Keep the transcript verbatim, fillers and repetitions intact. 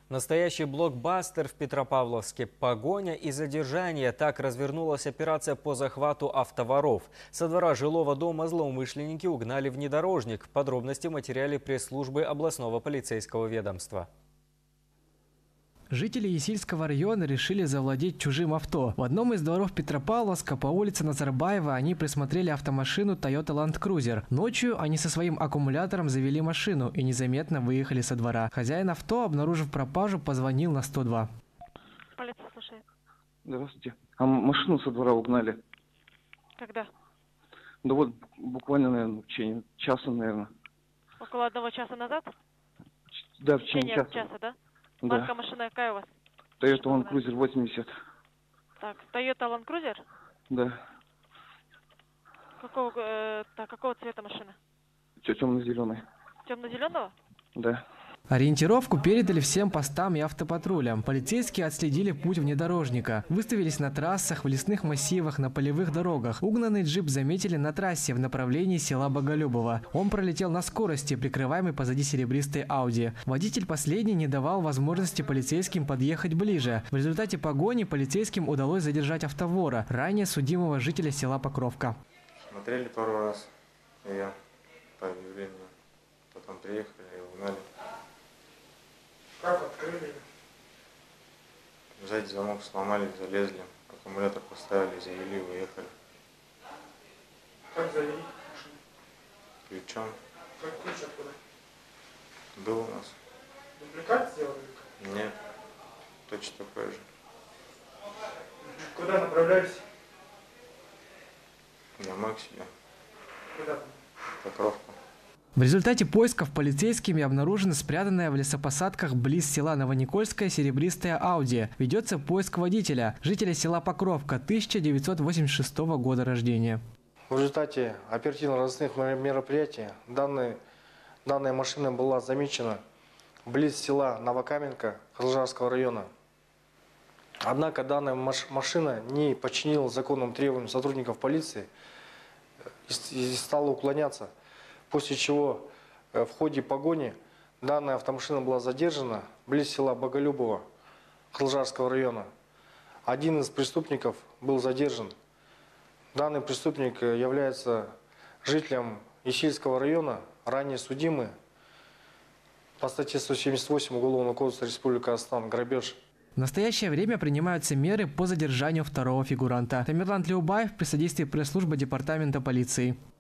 Настоящий блокбастер в Петропавловске. Погоня и задержание. Так развернулась операция по захвату автоворов. Со двора жилого дома злоумышленники угнали внедорожник. Подробности в материале пресс-службы областного полицейского ведомства. Жители Есильского района решили завладеть чужим авто. В одном из дворов Петропавловска по улице Назарбаева они присмотрели автомашину Toyota Land Cruiser. Ночью они со своим аккумулятором завели машину и незаметно выехали со двора. Хозяин авто, обнаружив пропажу, позвонил на сто два. Полиция слушает. Здравствуйте. А машину со двора угнали? Когда? Да вот буквально, наверное, в течение часа, наверное. Около одного часа назад? Да, В в течение течение часа. часа, да? Да. Марка машины какая у вас? Toyota Land Cruiser восемьдесят. Так, Toyota Land Cruiser? Да. Какого, э, так, какого цвета машина? Темно-зеленый. Темно-зеленого? Да. Ориентировку передали всем постам и автопатрулям. Полицейские отследили путь внедорожника. Выставились на трассах, в лесных массивах, на полевых дорогах. Угнанный джип заметили на трассе в направлении села Боголюбово. Он пролетел на скорости, прикрываемый позади серебристой Ауди. Водитель последний не давал возможности полицейским подъехать ближе. В результате погони полицейским удалось задержать автовора, ранее судимого жителя села Покровка. Смотрели пару раз, и я по объявлению. Потом приехали и угнали. Как открыли? Сзади замок сломали, залезли, аккумулятор поставили, завели, уехали. Как завели машину? Ключом. Как ключ откуда? Был у нас. Дубликат сделали? Нет, точно такой же. Куда направлялись? Домой к себе. Куда там? Покровка. В результате поисков полицейскими обнаружена спрятанная в лесопосадках близ села Новоникольская серебристая Ауди. Ведется поиск водителя, жителя села Покровка, тысяча девятьсот восемьдесят шестого года рождения. В результате оперативно-розыскных мероприятий данная, данная машина была замечена близ села Новокаменка Харлжарского района. Однако данная машина не подчинила законным требованиям сотрудников полиции и стала уклоняться. После чего в ходе погони данная автомашина была задержана близ села Боголюбово Харлжарского района. Один из преступников был задержан. Данный преступник является жителем Есильского района, ранее судимый по статье сто семьдесят восемь Уголовного кодекса Республики Казахстан «Грабеж». В настоящее время принимаются меры по задержанию второго фигуранта. Тамерлан Тлеубаев при содействии пресс-службы департамента полиции.